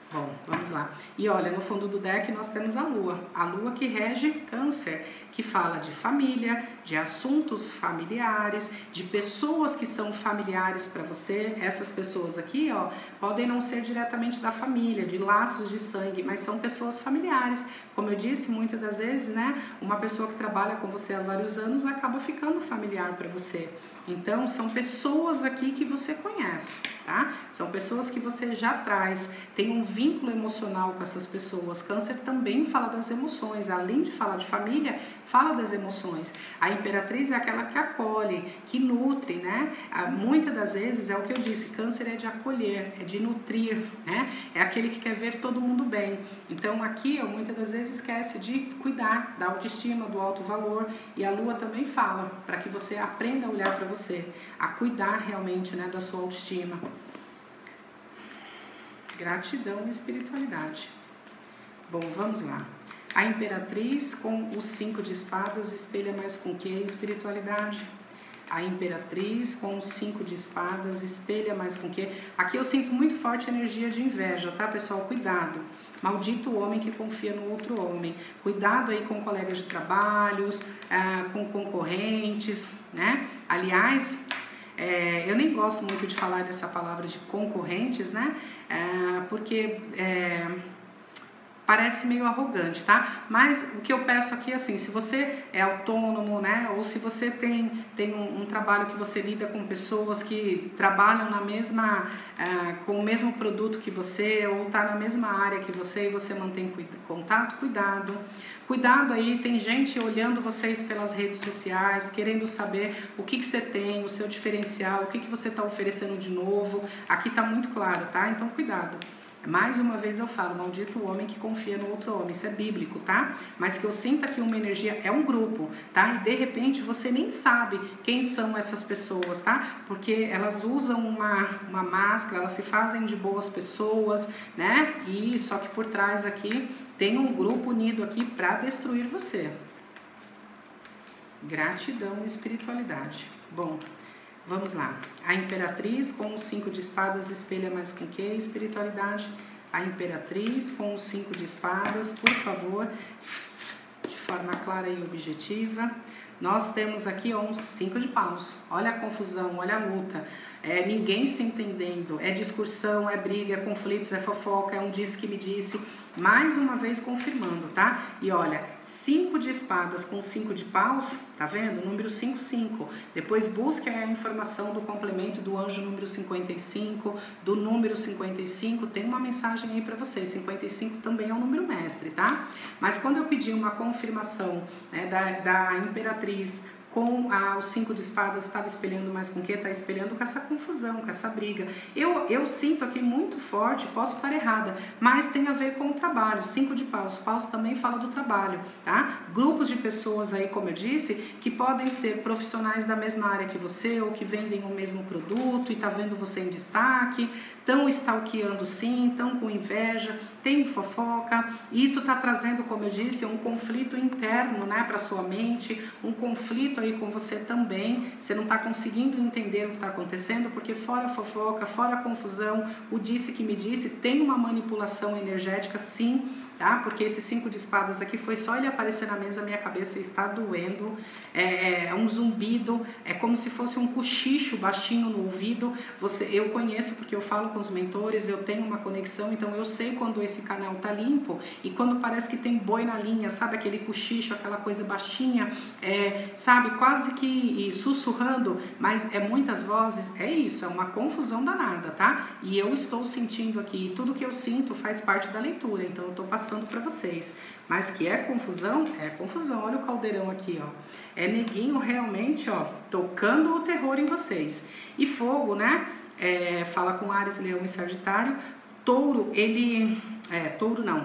Bom, vamos lá. E olha, no fundo do deck nós temos a Lua. A Lua que rege Câncer, que fala de família, de assuntos familiares, de pessoas que são familiares para você. Essas pessoas aqui, ó, podem não ser diretamente da família, de laços de sangue, mas são pessoas familiares. Como eu disse, muitas das vezes, né, uma pessoa que trabalha com você há vários anos acaba ficando familiar para você. Então, são pessoas aqui que você conhece, tá? São pessoas que você já traz, tem um vínculo emocional com essas pessoas. Câncer também fala das emoções, além de falar de família, fala das emoções. A Imperatriz é aquela que acolhe, que nutre, né? Muitas das vezes é o que eu disse, Câncer é de acolher, é de nutrir, né? É aquele que quer ver todo mundo bem. Então aqui, ó, muitas das vezes esquece de cuidar da autoestima, do alto valor, e a Lua também fala para que você aprenda a olhar para você, a cuidar realmente, né, da sua autoestima. Gratidão e espiritualidade. Bom, vamos lá. A Imperatriz com os cinco de espadas espelha mais com o que? Espiritualidade. A Imperatriz com os cinco de espadas espelha mais com o que? Aqui eu sinto muito forte a energia de inveja, tá, pessoal? Cuidado. Maldito o homem que confia no outro homem. Cuidado aí com colegas de trabalhos, ah, com concorrentes, né? Aliás, é, eu nem gosto muito de falar dessa palavra de concorrentes, né? É, porque é, parece meio arrogante, tá? Mas o que eu peço aqui é assim, se você é autônomo, né? Ou se você tem, tem um, um trabalho que você lida com pessoas que trabalham na mesma, uh, com o mesmo produto que você, ou tá na mesma área que você e você mantém cuida, contato, cuidado. Cuidado aí, tem gente olhando vocês pelas redes sociais, querendo saber o que, que você tem, o seu diferencial, o que, que você está oferecendo de novo. Aqui tá muito claro, tá? Então cuidado. Mais uma vez eu falo, maldito o homem que confia no outro homem, isso é bíblico, tá? Mas que eu sinto aqui uma energia, é um grupo, tá? E de repente você nem sabe quem são essas pessoas, tá? Porque elas usam uma, uma máscara, elas se fazem de boas pessoas, né? E só que por trás aqui tem um grupo unido aqui para destruir você. Gratidão e espiritualidade. Bom, vamos lá. A Imperatriz com os cinco de espadas espelha mais com o que? Espiritualidade. A Imperatriz com os cinco de espadas, por favor, de forma clara e objetiva. Nós temos aqui ó, uns cinco de paus. Olha a confusão, olha a luta. É ninguém se entendendo. É discussão, é briga, é conflitos, é fofoca, é um disse que me disse. Mais uma vez confirmando, tá? E olha, cinco de espadas com cinco de paus, tá vendo? Número cinco, cinco. Depois busque a informação do complemento do anjo número cinquenta e cinco, do número cinquenta e cinco. Tem uma mensagem aí para vocês. cinquenta e cinco também é um número mestre, tá? Mas quando eu pedi uma confirmação, né, da, da Imperatriz com a, os cinco de espadas, estava espelhando mais com o que? Está espelhando com essa confusão, com essa briga. Eu, eu sinto aqui muito forte, posso estar errada, mas tem a ver com o trabalho. Cinco de paus, paus também fala do trabalho, tá? Grupos de pessoas aí, como eu disse, que podem ser profissionais da mesma área que você, ou que vendem o mesmo produto e tá vendo você em destaque, estão stalkeando sim, estão com inveja, tem fofoca. Isso está trazendo, como eu disse, um conflito interno, né, para sua mente, um conflito aí com você também. Você não está conseguindo entender o que está acontecendo, porque fora a fofoca, fora a confusão, o disse que me disse, tem uma manipulação energética sim, tá? Porque esse cinco de espadas aqui foi só ele aparecer na mesa, minha cabeça está doendo, é, é um zumbido, é como se fosse um cochicho baixinho no ouvido. Você, eu conheço porque eu falo com os mentores, eu tenho uma conexão, então eu sei quando esse canal tá limpo e quando parece que tem boi na linha, sabe? Aquele cochicho, aquela coisa baixinha, é, sabe? Quase que sussurrando, mas é muitas vozes, é isso, é uma confusão danada, tá? E eu estou sentindo aqui, tudo que eu sinto faz parte da leitura, então eu tô passando para vocês. Mas que é confusão, é confusão. Olha o caldeirão aqui, ó. É neguinho realmente, ó, tocando o terror em vocês. E fogo, né? É, fala com Áries, Leão e Sagitário. Touro, ele É, touro não.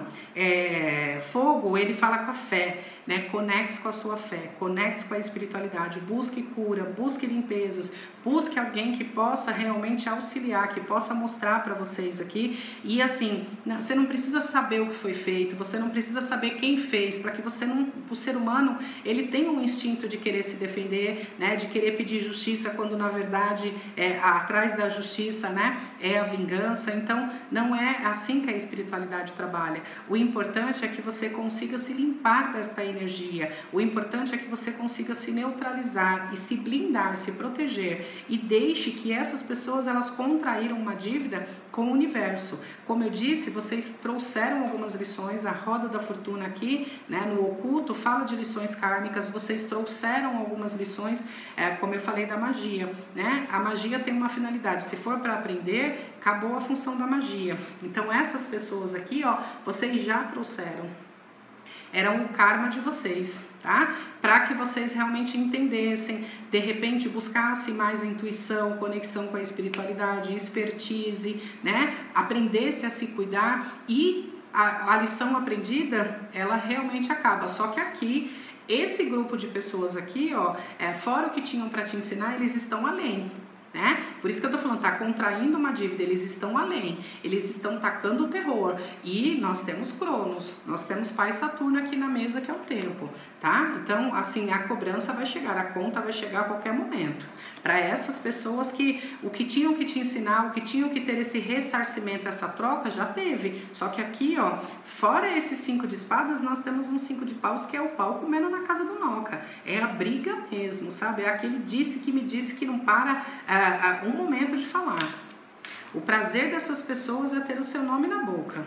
É, fogo, ele fala com a fé, né? Conecte-se com a sua fé, conecte-se com a espiritualidade, busque cura, busque limpezas, busque alguém que possa realmente auxiliar, que possa mostrar para vocês aqui. E assim, você não precisa saber o que foi feito, você não precisa saber quem fez, para que você não, o ser humano, ele tem um instinto de querer se defender, né? De querer pedir justiça, quando na verdade é, atrás da justiça, né, é a vingança. Então não é assim que a espiritualidade trabalha. O importante é que você consiga se limpar desta energia, o importante é que você consiga se neutralizar e se blindar, se proteger, e deixe que essas pessoas, elas contraíram uma dívida com o universo. Como eu disse, vocês trouxeram algumas lições, a roda da fortuna aqui, né, no oculto, fala de lições kármicas, vocês trouxeram algumas lições, é, como eu falei da magia, né? A magia tem uma finalidade, se for para aprender, acabou a função da magia. Então essas pessoas aqui, ó, vocês já trouxeram, eram o karma de vocês, tá? Para que vocês realmente entendessem, de repente buscassem mais intuição, conexão com a espiritualidade, expertise, né? Aprendesse a se cuidar, e a, a lição aprendida, ela realmente acaba. Só que aqui, esse grupo de pessoas aqui, ó, é, fora o que tinham para te ensinar, eles estão além. Né? Por isso que eu tô falando, tá contraindo uma dívida, eles estão além, eles estão tacando o terror, e nós temos Cronos, nós temos Pai Saturno aqui na mesa, que é o tempo, tá? Então, assim, a cobrança vai chegar, a conta vai chegar a qualquer momento, para essas pessoas que o que tinham que te ensinar, o que tinham que ter esse ressarcimento, essa troca, já teve. Só que aqui, ó, fora esses cinco de espadas, nós temos um cinco de paus, que é o pau comendo na casa do Noca, é a briga mesmo, sabe? É aquele disse que me disse que não para ah, um momento de falar. O prazer dessas pessoas é ter o seu nome na boca.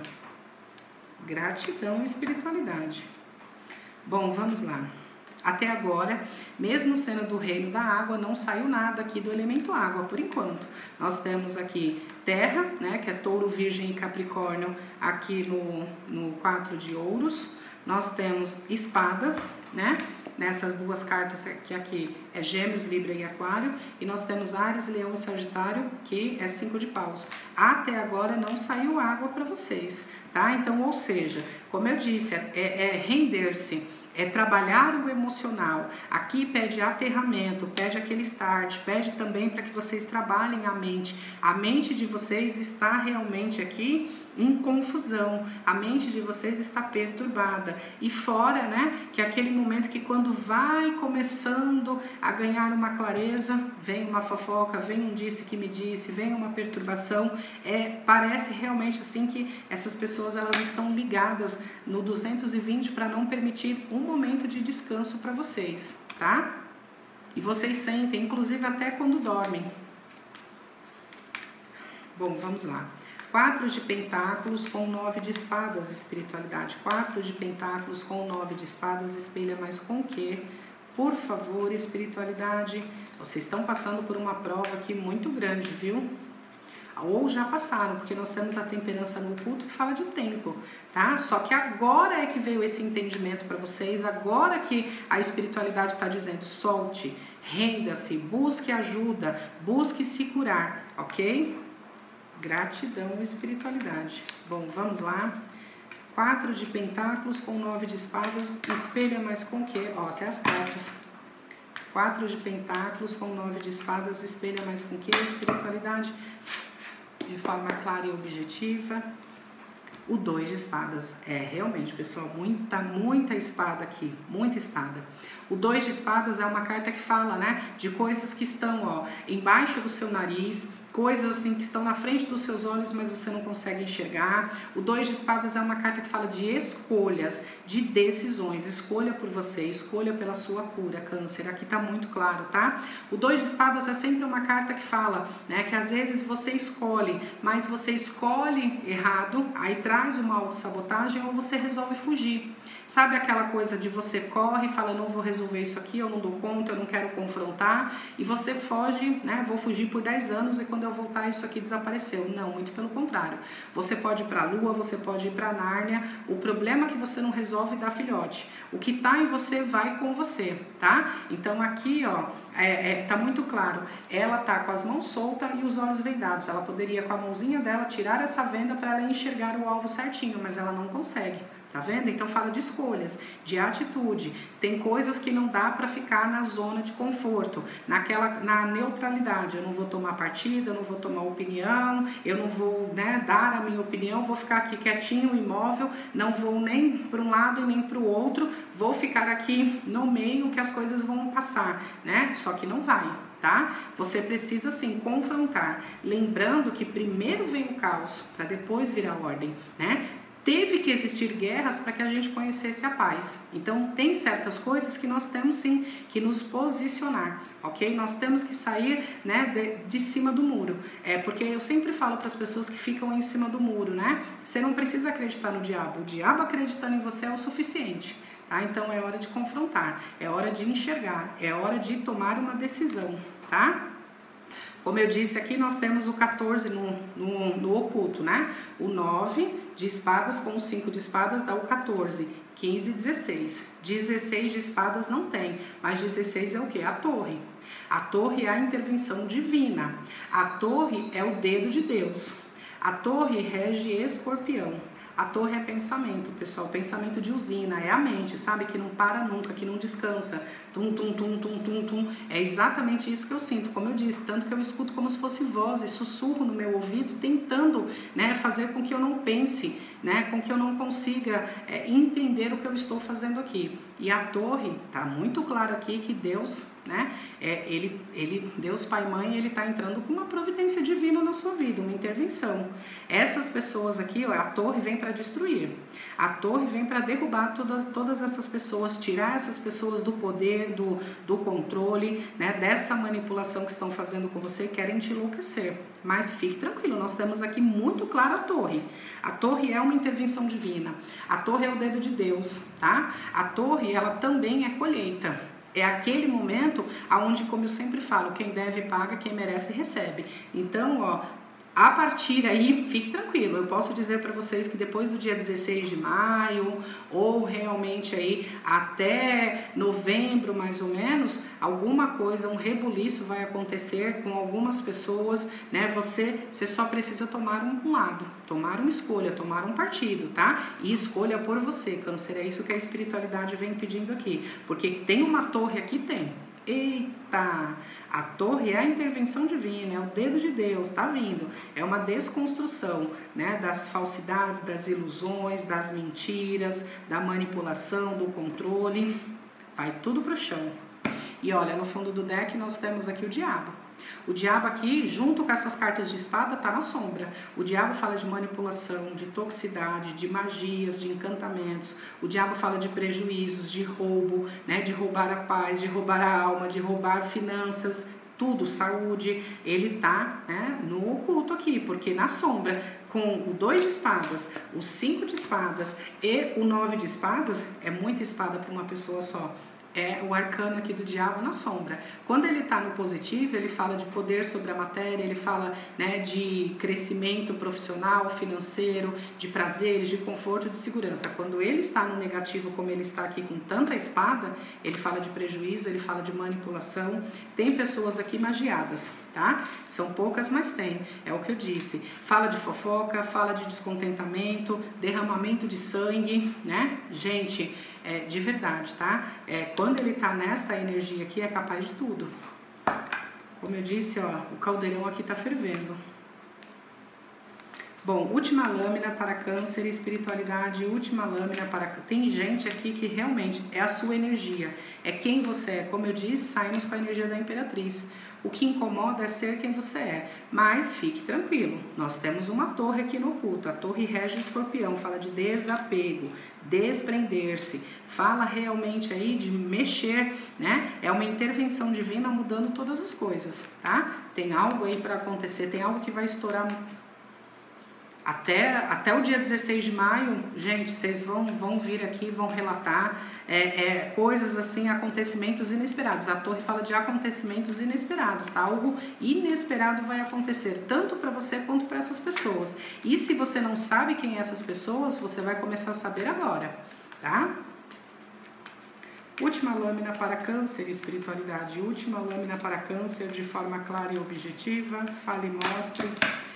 Gratidão e espiritualidade. Bom, vamos lá. Até agora, mesmo sendo do reino da água, não saiu nada aqui do elemento água, por enquanto. Nós temos aqui terra, né, que é touro, virgem e capricórnio, aqui no, no quatro de ouros. Nós temos espadas, né, nessas duas cartas que aqui é gêmeos, libra e aquário. E nós temos Áries, leão e sagitário, que é cinco de paus. Até agora não saiu água para vocês, tá? Então, ou seja, como eu disse, é, é render-se, é trabalhar o emocional. Aqui pede aterramento, pede aquele start, pede também para que vocês trabalhem a mente. A mente de vocês está realmente aqui em confusão, a mente de vocês está perturbada. E fora, né, que aquele momento que quando vai começando a ganhar uma clareza, vem uma fofoca, vem um disse que me disse, vem uma perturbação, é, parece realmente assim que essas pessoas, elas estão ligadas no duzentos e vinte para não permitir um momento de descanso para vocês, tá? E vocês sentem, inclusive até quando dormem. Bom, vamos lá. Quatro de pentáculos com nove de espadas, espiritualidade. Quatro de pentáculos com nove de espadas, espelha mais com o quê? Por favor, espiritualidade. Vocês estão passando por uma prova aqui muito grande, viu? Ou já passaram, porque nós temos a temperança no oculto que fala de tempo, tá? Só que agora é que veio esse entendimento para vocês, agora que a espiritualidade está dizendo, solte, renda-se, busque ajuda, busque se curar, ok? Gratidão e espiritualidade. Bom, vamos lá. Quatro de pentáculos com nove de espadas, espelha mais com o quê? Ó, até as cartas. Quatro de pentáculos com nove de espadas, espelha mais com o quê? Espiritualidade. De forma clara e objetiva. O dois de espadas. É, realmente, pessoal, muita, muita espada aqui. Muita espada. O dois de espadas é uma carta que fala, né, de coisas que estão, ó, embaixo do seu nariz, coisas assim que estão na frente dos seus olhos, mas você não consegue enxergar. O dois de espadas é uma carta que fala de escolhas, de decisões. Escolha por você, escolha pela sua cura, câncer. Aqui tá muito claro, tá? O dois de espadas é sempre uma carta que fala, né, que às vezes você escolhe, mas você escolhe errado, aí traz uma autossabotagem ou você resolve fugir. Sabe aquela coisa de você corre e fala, não vou resolver isso aqui, eu não dou conta, eu não quero confrontar, e você foge, né? Vou fugir por dez anos e quando eu voltar isso aqui desapareceu. Não, muito pelo contrário. Você pode ir para a Lua, você pode ir para Nárnia, o problema é que você não resolve dá filhote. O que tá em você vai com você, tá? Então aqui, ó, é, é, tá muito claro, ela tá com as mãos soltas e os olhos vendados. Ela poderia com a mãozinha dela tirar essa venda para ela enxergar o alvo certinho, mas ela não consegue. Tá vendo? Então fala de escolhas, de atitude. Tem coisas que não dá para ficar na zona de conforto, naquela, na neutralidade. Eu não vou tomar partida, eu não vou tomar opinião, eu não vou, né, dar a minha opinião, vou ficar aqui quietinho, imóvel, não vou nem para um lado e nem para o outro, vou ficar aqui no meio que as coisas vão passar, né? Só que não vai. Tá? Você precisa sim confrontar, lembrando que primeiro vem o caos, para depois vir a ordem, né? Teve que existir guerras para que a gente conhecesse a paz. Então, tem certas coisas que nós temos sim que nos posicionar, ok? Nós temos que sair, né, de, de cima do muro. É porque eu sempre falo para as pessoas que ficam em cima do muro, né? Você não precisa acreditar no diabo. O diabo acreditando em você é o suficiente. Tá? Então, é hora de confrontar, é hora de enxergar, é hora de tomar uma decisão, tá? Como eu disse aqui, nós temos o quatorze no, no, no oculto, né? O nove de espadas com o cinco de espadas dá o quatorze, quinze e dezesseis. dezesseis de espadas não tem, mas dezesseis é o que? A torre. A torre é a intervenção divina. A torre é o dedo de Deus. A torre rege Escorpião. A torre é pensamento, pessoal, pensamento de usina, é a mente, sabe? Que não para nunca, que não descansa. Tum, tum, tum, tum, tum, tum. É exatamente isso que eu sinto, como eu disse, tanto que eu escuto como se fosse vozes, sussurro no meu ouvido, tentando, né, fazer com que eu não pense, né, com que eu não consiga é, entender o que eu estou fazendo aqui. E a torre, tá muito claro aqui que Deus, né, é, ele, ele, Deus Pai e Mãe, ele está entrando com uma providência divina na sua vida, uma intervenção. Essas pessoas aqui, ó, a torre vem para destruir, a torre vem para derrubar todas, todas essas pessoas, tirar essas pessoas do poder, do, do controle, né, dessa manipulação que estão fazendo com você, querem te enlouquecer. Mas fique tranquilo, nós temos aqui muito claro a torre. A torre é uma intervenção divina, a torre é o dedo de Deus, tá? A torre, ela também é colheita. É aquele momento onde, como eu sempre falo, quem deve paga, quem merece recebe. Então, ó, a partir aí, fique tranquilo, eu posso dizer para vocês que depois do dia dezesseis de maio, ou realmente aí até novembro mais ou menos, alguma coisa, um rebuliço vai acontecer com algumas pessoas, né? Você, você só precisa tomar um lado, tomar uma escolha, tomar um partido, tá? E escolha por você, Câncer, é isso que a espiritualidade vem pedindo aqui, porque tem uma torre aqui, tem. Eita, a torre é a intervenção divina, é o dedo de Deus, tá vindo. É uma desconstrução, né, das falsidades, das ilusões, das mentiras, da manipulação, do controle. Vai tudo pro chão. E olha, no fundo do deck nós temos aqui o diabo. O diabo aqui, junto com essas cartas de espada, tá na sombra. O diabo fala de manipulação, de toxicidade, de magias, de encantamentos. O diabo fala de prejuízos, de roubo, né, de roubar a paz, de roubar a alma, de roubar finanças, tudo, saúde. Ele tá, né, no oculto aqui, porque na sombra, com o dois de espadas, o cinco de espadas e o nove de espadas, é muita espada para uma pessoa só. É o arcano aqui do diabo na sombra. Quando ele está no positivo, ele fala de poder sobre a matéria, ele fala, né, de crescimento profissional, financeiro, de prazeres, de conforto, de segurança. Quando ele está no negativo, como ele está aqui com tanta espada, ele fala de prejuízo, ele fala de manipulação. Tem pessoas aqui magiadas, tá? São poucas, mas tem. É o que eu disse. Fala de fofoca, fala de descontentamento, derramamento de sangue, né? Gente, é, de verdade, tá? É, quando ele tá nessa energia aqui, é capaz de tudo. Como eu disse, ó, o caldeirão aqui tá fervendo. Bom, última lâmina para Câncer, espiritualidade, última lâmina para... Tem gente aqui que realmente é a sua energia, é quem você é. Como eu disse, saímos com a energia da Imperatriz. O que incomoda é ser quem você é, mas fique tranquilo, nós temos uma torre aqui no oculto, a torre rege o Escorpião, fala de desapego, desprender-se, fala realmente aí de mexer, né? É uma intervenção divina mudando todas as coisas, tá? Tem algo aí para acontecer, tem algo que vai estourar Até, até o dia dezesseis de maio, gente, vocês vão, vão vir aqui, vão relatar é, é, coisas assim, acontecimentos inesperados. A torre fala de acontecimentos inesperados, tá? Algo inesperado vai acontecer, tanto para você quanto para essas pessoas. E se você não sabe quem é essas pessoas, você vai começar a saber agora, tá? Última lâmina para câncer, espiritualidade. Última lâmina para câncer, de forma clara e objetiva. Fale e mostre.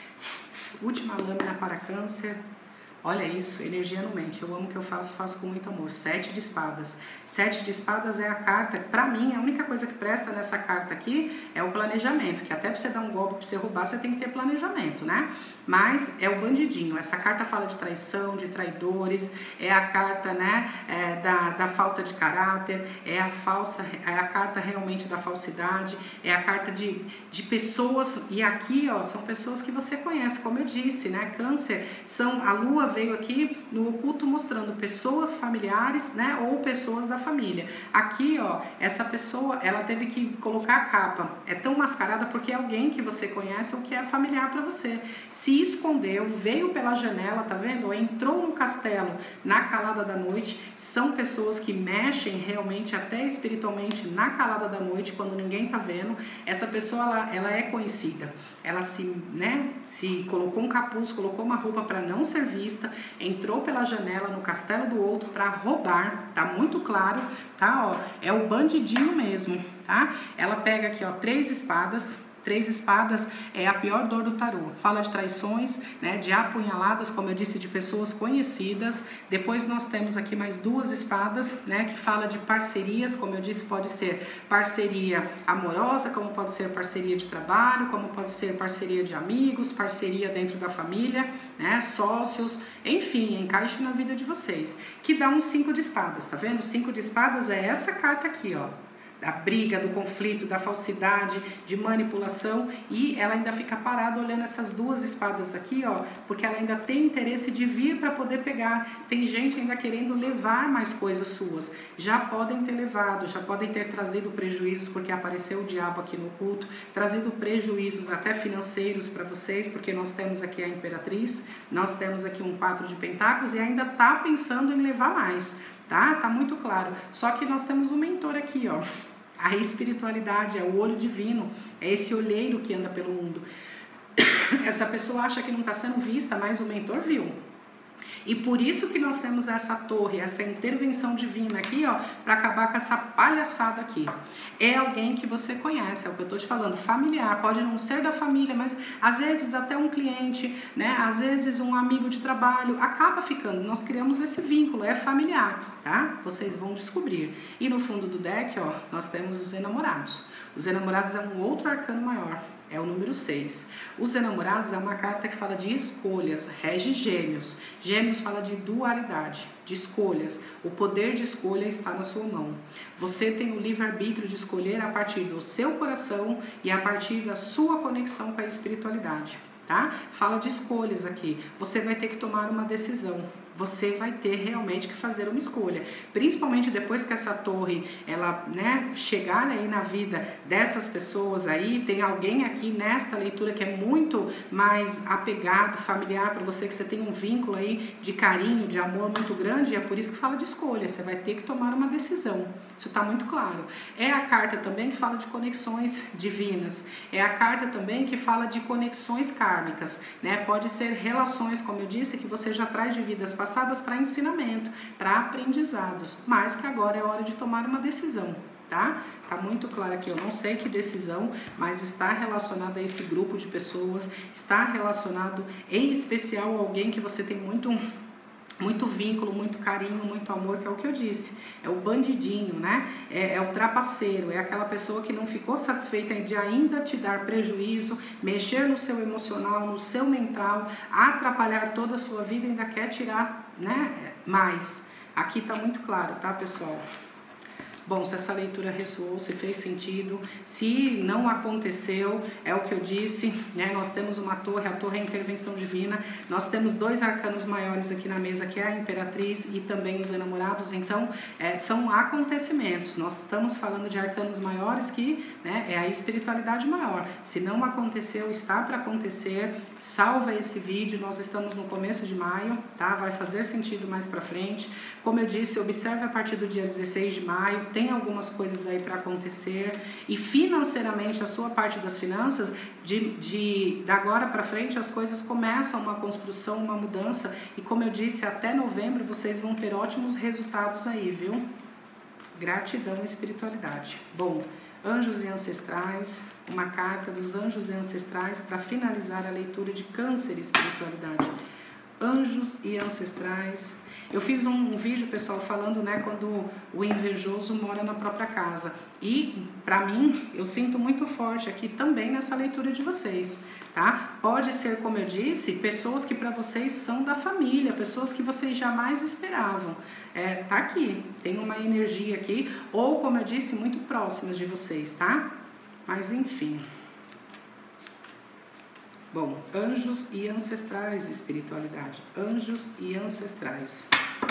Última lâmina para câncer. Olha isso, energia não mente. Eu amo o que eu faço, faço com muito amor. Sete de espadas. Sete de espadas é a carta, pra mim, a única coisa que presta nessa carta aqui é o planejamento, que até pra você dar um golpe, pra você roubar, você tem que ter planejamento, né? Mas é o bandidinho. Essa carta fala de traição, de traidores, é a carta, né, é da, da falta de caráter, é a falsa, é a carta realmente da falsidade, é a carta de, de pessoas, e aqui, ó, são pessoas que você conhece, como eu disse, né? Câncer, são a lua veio aqui no oculto mostrando pessoas familiares, né, ou pessoas da família. Aqui, ó, essa pessoa, ela teve que colocar a capa. É tão mascarada porque é alguém que você conhece ou que é familiar para você. Se escondeu, veio pela janela, tá vendo? Entrou no castelo na calada da noite. São pessoas que mexem realmente até espiritualmente na calada da noite, quando ninguém tá vendo. Essa pessoa, ela, ela é conhecida. Ela se, né, se colocou um capuz, colocou uma roupa para não ser vista, entrou pela janela no castelo do outro para roubar, tá muito claro, tá, ó, é o bandidinho mesmo, tá? Ela pega aqui, ó, três espadas. Três espadas é a pior dor do tarô. Fala de traições, né, de apunhaladas, como eu disse, de pessoas conhecidas. Depois nós temos aqui mais duas espadas, né, que fala de parcerias, como eu disse, pode ser parceria amorosa, como pode ser parceria de trabalho, como pode ser parceria de amigos, parceria dentro da família, né, sócios, enfim, encaixe na vida de vocês. Que dá um cinco de espadas, tá vendo? O cinco de espadas é essa carta aqui, ó. Da briga, do conflito, da falsidade, de manipulação, e ela ainda fica parada olhando essas duas espadas aqui, ó, porque ela ainda tem interesse de vir para poder pegar. Tem gente ainda querendo levar mais coisas suas. Já podem ter levado, já podem ter trazido prejuízos, porque apareceu o diabo aqui no culto, trazido prejuízos até financeiros para vocês, porque nós temos aqui a Imperatriz, nós temos aqui um quatro de pentáculos e ainda tá pensando em levar mais, tá? Tá muito claro. Só que nós temos um mentor aqui, ó. A espiritualidade, é o olho divino, é esse olheiro que anda pelo mundo. Essa pessoa acha que não está sendo vista, mas o mentor viu. E por isso que nós temos essa torre, essa intervenção divina aqui, ó, para acabar com essa palhaçada aqui. É alguém que você conhece, é o que eu tô te falando, familiar, pode não ser da família, mas às vezes até um cliente, né, às vezes um amigo de trabalho, acaba ficando, nós criamos esse vínculo, é familiar, tá? Vocês vão descobrir. E no fundo do deck, ó, nós temos os enamorados. Os enamorados é um outro arcano maior. É o número seis. Os enamorados é uma carta que fala de escolhas, rege gêmeos. Gêmeos fala de dualidade, de escolhas. O poder de escolha está na sua mão. Você tem o livre-arbítrio de escolher a partir do seu coração e a partir da sua conexão com a espiritualidade, tá? Fala de escolhas aqui. Você vai ter que tomar uma decisão. Você vai ter realmente que fazer uma escolha, principalmente depois que essa torre, ela, né, chegar aí na vida dessas pessoas aí, tem alguém aqui nesta leitura que é muito mais apegado, familiar para você, que você tem um vínculo aí de carinho, de amor muito grande, e é por isso que fala de escolha, você vai ter que tomar uma decisão, isso está muito claro. É a carta também que fala de conexões divinas, é a carta também que fala de conexões kármicas, né, pode ser relações, como eu disse, que você já traz de vidas passadas para ensinamento, para aprendizados, mas que agora é hora de tomar uma decisão, tá? Tá muito claro aqui, eu não sei que decisão, mas está relacionado a esse grupo de pessoas, está relacionado em especial a alguém que você tem muito muito vínculo, muito carinho, muito amor, que é o que eu disse, é o bandidinho, né? É, é o trapaceiro, é aquela pessoa que não ficou satisfeita de ainda te dar prejuízo, mexer no seu emocional, no seu mental, atrapalhar toda a sua vida e ainda quer tirar, né, mais. Aqui tá muito claro, tá, pessoal? Bom, se essa leitura ressoou, se fez sentido, se não aconteceu, é o que eu disse, né? Nós temos uma torre, a torre é a intervenção divina, nós temos dois arcanos maiores aqui na mesa, que é a Imperatriz e também os enamorados, então é, são acontecimentos, nós estamos falando de arcanos maiores que, né, é a espiritualidade maior. Se não aconteceu, está para acontecer, salva esse vídeo, nós estamos no começo de maio, tá? Vai fazer sentido mais para frente. Como eu disse, observe a partir do dia dezesseis de maio, tem algumas coisas aí para acontecer, e financeiramente, a sua parte das finanças, de, de, de agora para frente, as coisas começam uma construção, uma mudança, e como eu disse, até novembro vocês vão ter ótimos resultados aí, viu? Gratidão e espiritualidade. Bom, anjos e ancestrais, uma carta dos anjos e ancestrais para finalizar a leitura de Câncer e espiritualidade. Anjos e ancestrais. Eu fiz um, um vídeo, pessoal, falando, né, quando o invejoso mora na própria casa. E, para mim, eu sinto muito forte aqui também nessa leitura de vocês, tá? Pode ser, como eu disse, pessoas que para vocês são da família, pessoas que vocês jamais esperavam. É, tá aqui, tem uma energia aqui, ou, como eu disse, muito próximas de vocês, tá? Mas, enfim... Bom, anjos e ancestrais, espiritualidade. Anjos e ancestrais.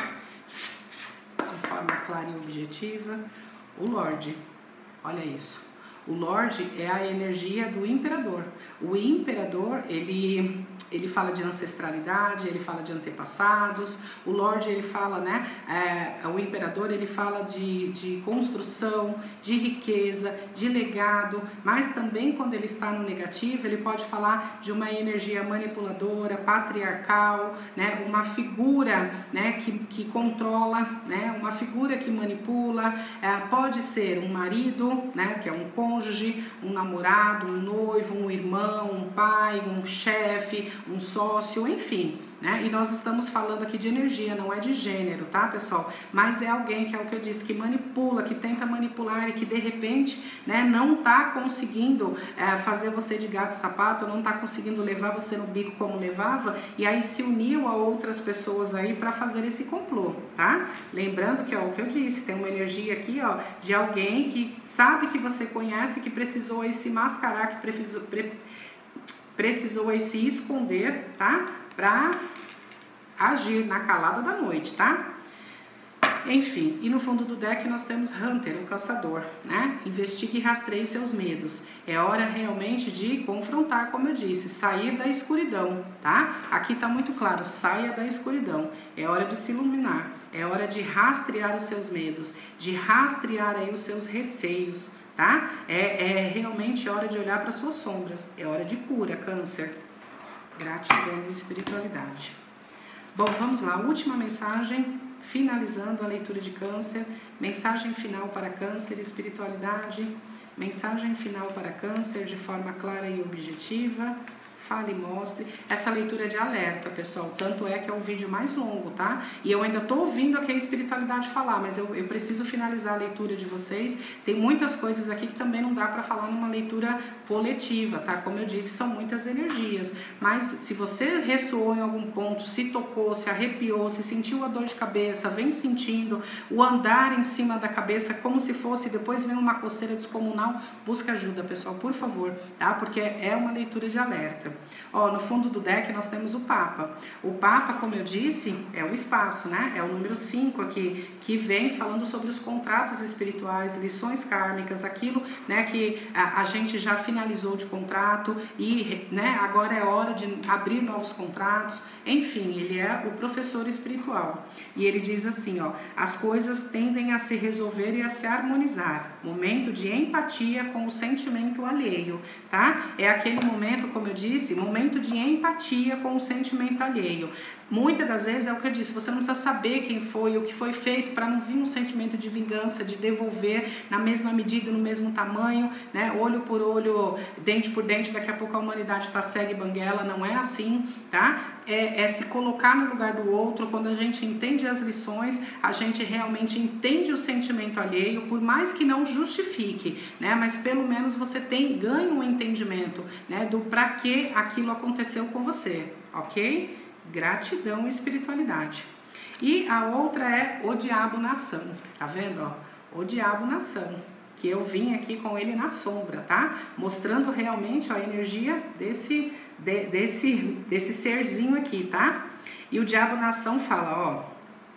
De forma clara e objetiva, o Lorde. Olha isso. O Lorde é a energia do Imperador. O Imperador, ele, ele fala de ancestralidade, ele fala de antepassados. O Lorde, ele fala, né? É, o Imperador, ele fala de, de construção, de riqueza, de legado. Mas também, quando ele está no negativo, ele pode falar de uma energia manipuladora, patriarcal, né? Uma figura, né? que, que controla, né? Uma figura que manipula. É, pode ser um marido, né? Que é um cônjuge, um namorado, um noivo, um irmão, um pai, um chefe, um sócio, enfim, né? E nós estamos falando aqui de energia, não é de gênero, tá, pessoal? Mas é alguém que é o que eu disse, que manipula, que tenta manipular e que de repente, né, não tá conseguindo é, fazer você de gato e sapato, não tá conseguindo levar você no bico como levava, e aí se uniu a outras pessoas aí para fazer esse complô, tá? Lembrando que, ó, o que eu disse, tem uma energia aqui, ó, de alguém que sabe que você conhece, que precisou aí se mascarar, que precisou, pre, precisou aí se esconder, tá? Pra agir na calada da noite, tá? Enfim, e no fundo do deck nós temos Hunter, o caçador, né? Investigue e rastreie seus medos. É hora realmente de confrontar, como eu disse, sair da escuridão, tá? Aqui tá muito claro, saia da escuridão. É hora de se iluminar, é hora de rastrear os seus medos, de rastrear aí os seus receios, tá? É, é realmente hora de olhar para suas sombras, é hora de cura, Câncer. Gratidão e espiritualidade. Bom, vamos lá, última mensagem, finalizando a leitura de Câncer, mensagem final para Câncer, espiritualidade, mensagem final para Câncer de forma clara e objetiva. Fale e mostre. Essa leitura é de alerta, pessoal, tanto é que é o vídeo mais longo, tá? E eu ainda tô ouvindo aqui a espiritualidade falar, mas eu, eu preciso finalizar a leitura de vocês. Tem muitas coisas aqui que também não dá para falar numa leitura coletiva, tá? Como eu disse, são muitas energias, mas se você ressoou em algum ponto, se tocou, se arrepiou, se sentiu a dor de cabeça, vem sentindo o andar em cima da cabeça como se fosse, depois vem uma coceira descomunal, busca ajuda, pessoal, por favor, tá? Porque é uma leitura de alerta. Ó, no fundo do deck nós temos o Papa. O Papa, como eu disse, é o espaço, né? É o número cinco aqui, que vem falando sobre os contratos espirituais, lições kármicas, aquilo, né, que a, a gente já finalizou de contrato e, né, agora é hora de abrir novos contratos. Enfim, ele é o professor espiritual. E ele diz assim, ó, as coisas tendem a se resolver e a se harmonizar. Momento de empatia com o sentimento alheio, tá? É aquele momento, como eu disse, momento de empatia com o sentimento alheio. Muitas das vezes é o que eu disse, você não precisa saber quem foi, o que foi feito, para não vir um sentimento de vingança, de devolver na mesma medida, no mesmo tamanho, né? Olho por olho, dente por dente, daqui a pouco a humanidade tá cega e banguela, não é assim, tá? É, é se colocar no lugar do outro. Quando a gente entende as lições, a gente realmente entende o sentimento alheio, por mais que não justifique, né? Mas pelo menos você tem, ganha um entendimento, né? Do para que aquilo aconteceu com você, ok? Gratidão e espiritualidade. E a outra é o diabo na ação, tá vendo, ó? o diabo na ação, que eu vim aqui com ele na sombra, tá? Mostrando realmente ó, a energia desse, de, desse, desse serzinho aqui, tá? E o diabo na ação fala, ó,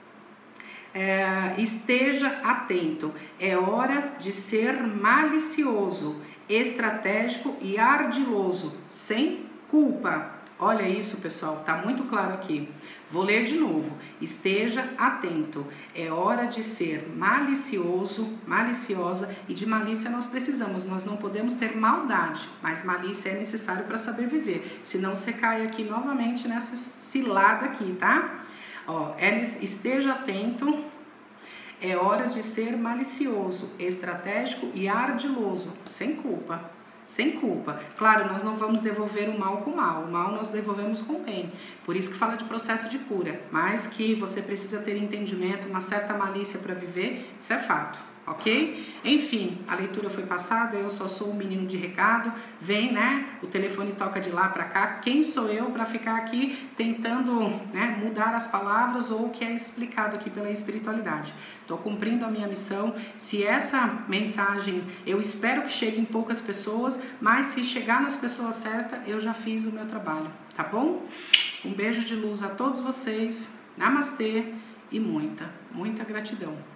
é, esteja atento, é hora de ser malicioso, estratégico e ardiloso, sem culpa. Olha isso, pessoal, tá muito claro aqui. Vou ler de novo. Esteja atento. É hora de ser malicioso, maliciosa, e de malícia nós precisamos. Nós não podemos ter maldade, mas malícia é necessário para saber viver. Senão você cai aqui novamente nessa cilada aqui, tá? Ó, é, esteja atento. É hora de ser malicioso, estratégico e ardiloso, sem culpa. Sem culpa. Claro, nós não vamos devolver o mal com o mal. O mal nós devolvemos com o bem. Por isso que fala de processo de cura. Mas que você precisa ter entendimento, uma certa malícia para viver, isso é fato. Ok? Enfim, a leitura foi passada, eu só sou um menino de recado, vem, né, o telefone toca de lá para cá, quem sou eu para ficar aqui tentando, né, mudar as palavras ou o que é explicado aqui pela espiritualidade. Estou cumprindo a minha missão, se essa mensagem, eu espero que chegue em poucas pessoas, mas se chegar nas pessoas certas, eu já fiz o meu trabalho, tá bom? Um beijo de luz a todos vocês, namastê e muita, muita gratidão.